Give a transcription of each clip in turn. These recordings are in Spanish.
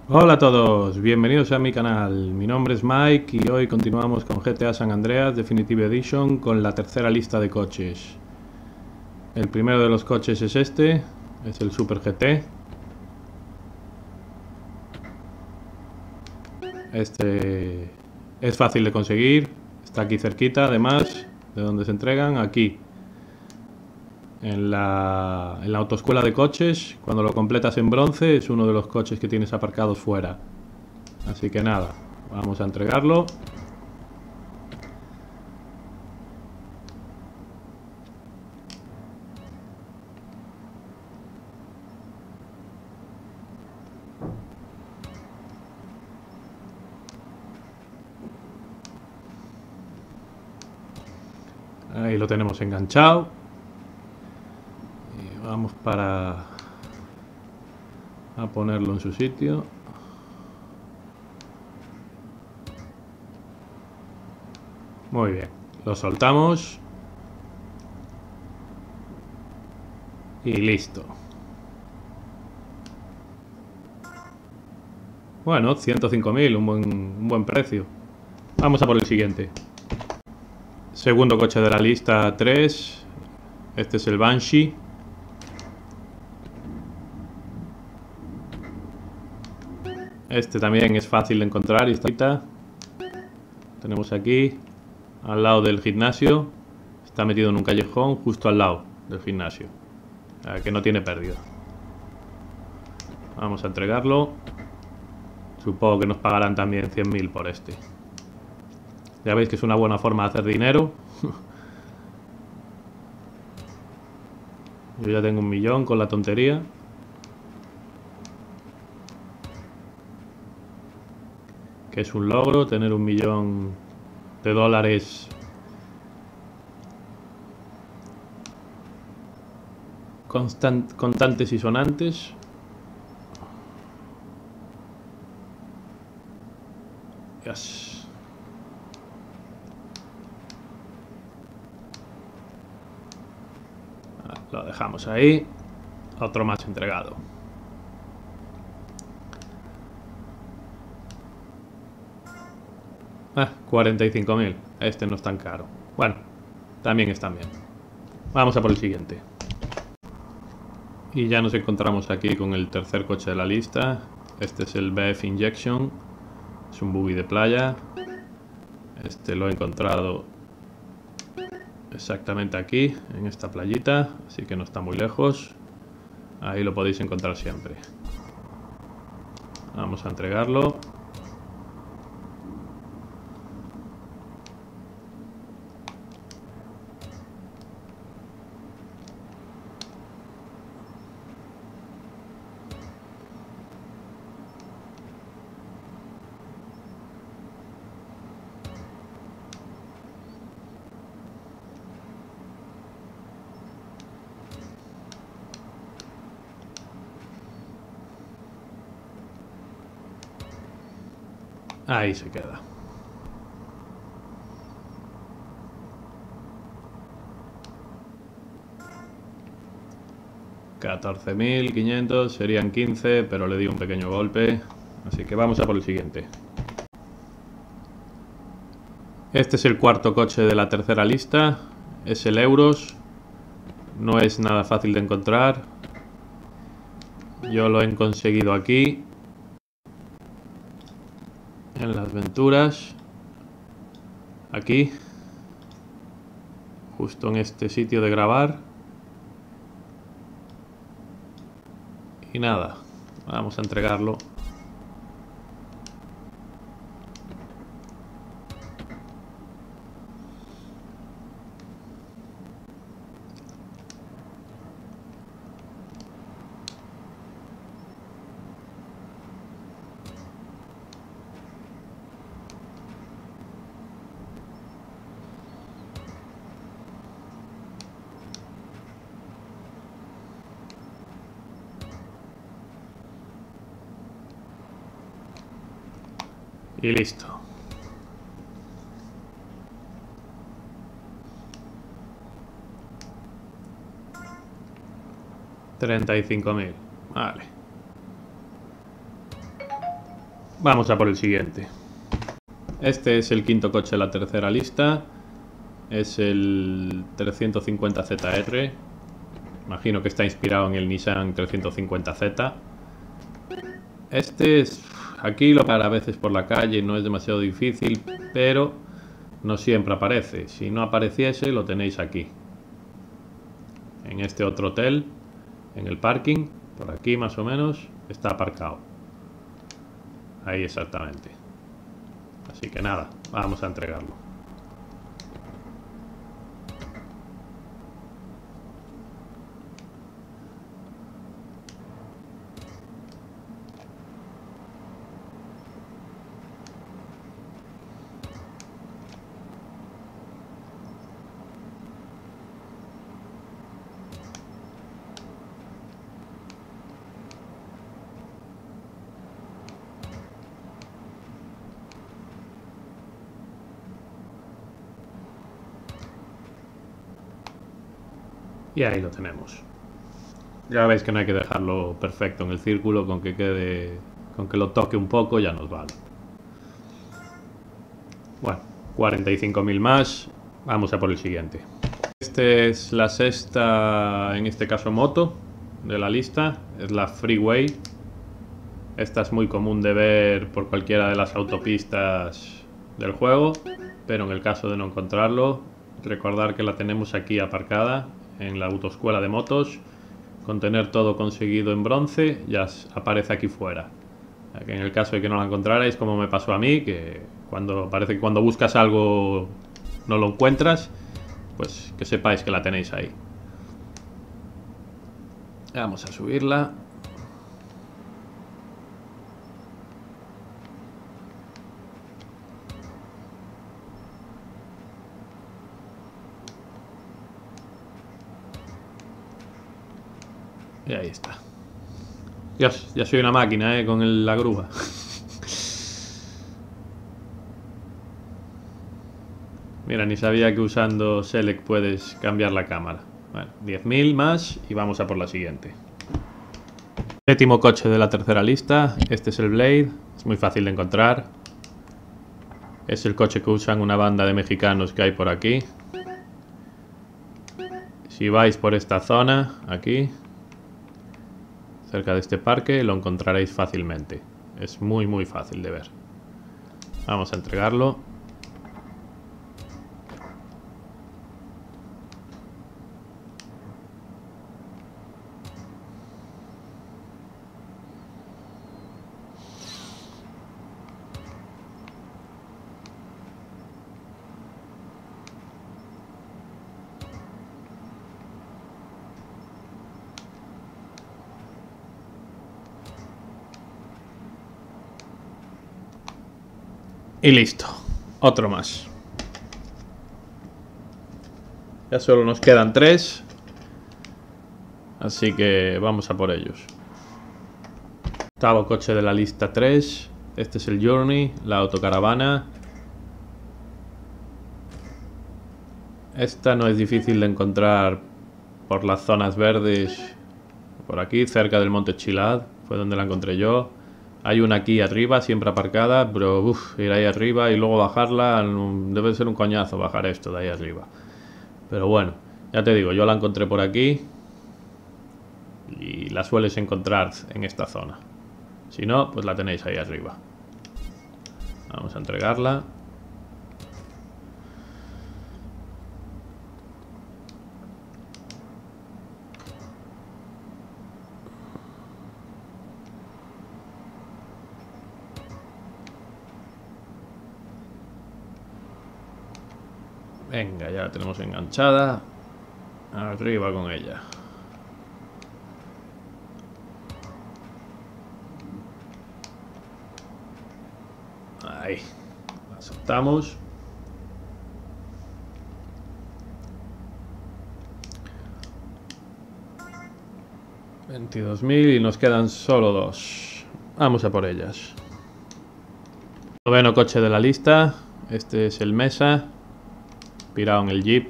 Hola a todos, bienvenidos a mi canal. Mi nombre es Mike y hoy continuamos con GTA San Andreas Definitive Edition con la tercera lista de coches. El primero de los coches es este, es el Super GT. Este es fácil de conseguir, está aquí cerquita además de donde se entregan, aquí. En la autoescuela de coches, cuando lo completas en bronce, es uno de los coches que tienes aparcados fuera. Así que nada, vamos a entregarlo. Ahí lo tenemos enganchado. Y vamos a ponerlo en su sitio. Muy bien, lo soltamos y listo. Bueno, 105.000, un buen precio. Vamos a por el siguiente. Segundo coche de la lista, 3. Este es el Banshee. Este también es fácil de encontrar y está. Tenemos aquí, al lado del gimnasio. Está metido en un callejón justo al lado del gimnasio. Que no tiene pérdida. Vamos a entregarlo. Supongo que nos pagarán también 100.000 por este. Ya veis que es una buena forma de hacer dinero. Yo ya tengo 1.000.000 con la tontería. Que es un logro tener 1.000.000 de dólares contantes y sonantes. Yes. Lo dejamos ahí. Otro más entregado. Ah, 45.000. Este no es tan caro. Bueno, también está bien. Vamos a por el siguiente. Y ya nos encontramos aquí con el tercer coche de la lista. Este es el BF Injection. Es un buggy de playa. Este lo he encontrado exactamente aquí, en esta playita. Así que no está muy lejos. Ahí lo podéis encontrar siempre. Vamos a entregarlo. Ahí se queda. $14.500, serían 15, pero le di un pequeño golpe. Así que vamos a por el siguiente. Este es el cuarto coche de la tercera lista. Es el Euros. No es nada fácil de encontrar. Yo lo he conseguido aquí, en las Venturas. Aquí, justo en este sitio de grabar. Y nada, vamos a entregarlo. Y listo. $35.000. Vale. Vamos a por el siguiente. Este es el quinto coche de la tercera lista. Es el 350 ZR. Imagino que está inspirado en el Nissan 350Z. Este es... Aquí lo para a veces por la calle, no es demasiado difícil, pero no siempre aparece. Si no apareciese, lo tenéis aquí. En este otro hotel, en el parking, por aquí más o menos, está aparcado. Ahí exactamente. Así que nada, vamos a entregarlo. Y ahí lo tenemos. Ya veis que no hay que dejarlo perfecto en el círculo, con que quede, con que lo toque un poco ya nos vale. Bueno, 45.000 más. Vamos a por el siguiente. Este es la sexta, en este caso moto, de la lista. Es la Freeway. Esta es muy común de ver por cualquiera de las autopistas del juego, pero en el caso de no encontrarlo, recordar que la tenemos aquí aparcada en la autoescuela de motos. Con tener todo conseguido en bronce ya aparece aquí fuera. En el caso de que no la encontrarais, como me pasó a mí, que parece que cuando buscas algo no lo encuentras, pues que sepáis que la tenéis ahí. Vamos a subirla. Y ahí está. Dios, ya soy una máquina, con la grúa. Mira, ni sabía que usando Select puedes cambiar la cámara. Bueno, 10.000 más y vamos a por la siguiente. Séptimo coche de la tercera lista. Este es el Blade. Es muy fácil de encontrar. Es el coche que usan una banda de mexicanos que hay por aquí. Si vais por esta zona, aquí, cerca de este parque, lo encontraréis fácilmente. Es muy fácil de ver. Vamos a entregarlo. Y listo, otro más. Ya solo nos quedan 3. Así que vamos a por ellos. Octavo coche de la lista 3. Este es el Journey, la autocaravana. Esta no es difícil de encontrar por las zonas verdes. Por aquí, cerca del monte Chilad, fue donde la encontré yo. Hay una aquí arriba, siempre aparcada, pero ir ahí arriba y luego bajarla, debe ser un coñazo bajar esto de ahí arriba. Pero bueno, ya te digo, yo la encontré por aquí y la sueles encontrar en esta zona. Si no, pues la tenéis ahí arriba. Vamos a entregarla. Venga, ya la tenemos enganchada. Arriba con ella. Ahí. La soltamos. $22.000 y nos quedan solo 2. Vamos a por ellas. Noveno coche de la lista. Este es el Mesa. Inspirado en el Jeep.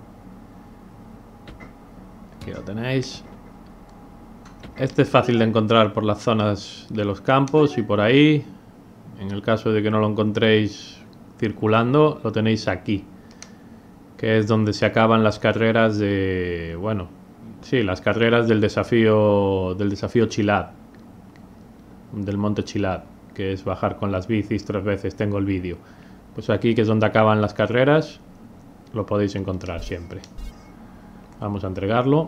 Aquí lo tenéis. Este es fácil de encontrar por las zonas de los campos y por ahí. En el caso de que no lo encontréis circulando, lo tenéis aquí, que es donde se acaban las carreras de... Bueno, sí, las carreras del desafío Chilad, del monte Chilad, que es bajar con las bicis 3 veces. Tengo el vídeo. Pues aquí, que es donde acaban las carreras, lo podéis encontrar siempre. Vamos a entregarlo.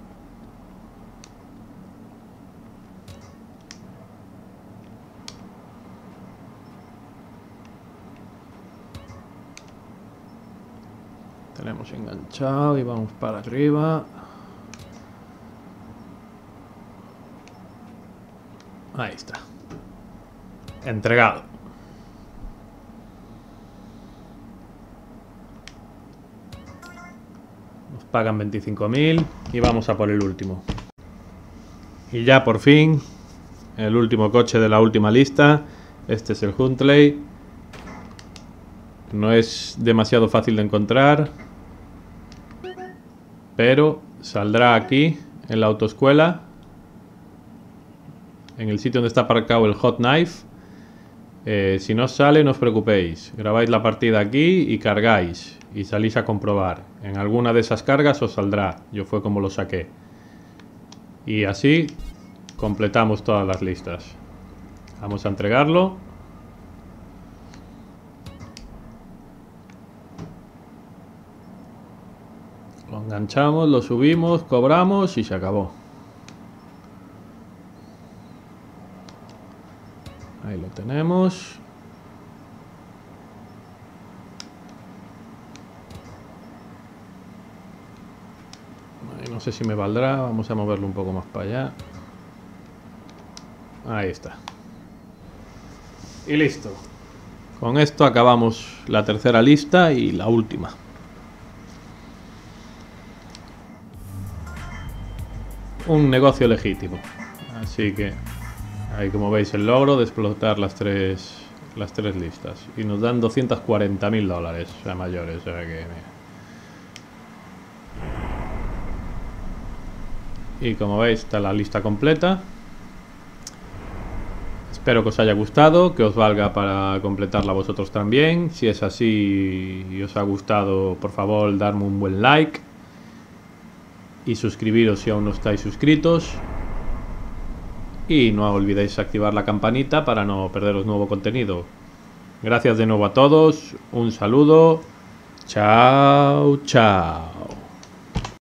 Tenemos enganchado y vamos para arriba. Ahí está. Entregado. Nos pagan 25.000 y vamos a por el último. Y ya por fin, el último coche de la última lista. Este es el Huntley. No es demasiado fácil de encontrar, pero saldrá aquí en la autoescuela, en el sitio donde está aparcado el Hot Knife. Si no os sale, no os preocupéis, grabáis la partida aquí y cargáis y salís a comprobar. En alguna de esas cargas os saldrá. Yo fue como lo saqué. Y así completamos todas las listas. Vamos a entregarlo. Lo enganchamos, lo subimos, cobramos y se acabó. Ahí lo tenemos. Ahí no sé si me valdrá. Vamos a moverlo un poco más para allá. Ahí está. Y listo. Con esto acabamos la tercera lista y la última. Un negocio legítimo. Así que ahí, como veis, el logro de explotar las tres listas. Y nos dan 240.000 dólares, o sea, mayores. O sea que, mira. Y como veis, está la lista completa. Espero que os haya gustado, que os valga para completarla vosotros también. Si es así y os ha gustado, por favor, darme un buen like. Y suscribiros si aún no estáis suscritos. Y no olvidéis activar la campanita para no perderos nuevo contenido. Gracias de nuevo a todos. Un saludo. Chao, chao.